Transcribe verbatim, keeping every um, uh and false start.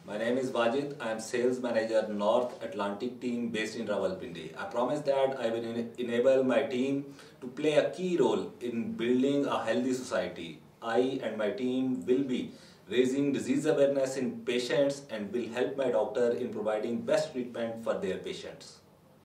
My name is Wajid. I am Sales Manager North Atlantic team based in Rawalpindi. I promise that I will en enable my team to play a key role in building a healthy society. I and my team will be raising disease awareness in patients and will help my doctor in providing best treatment for their patients.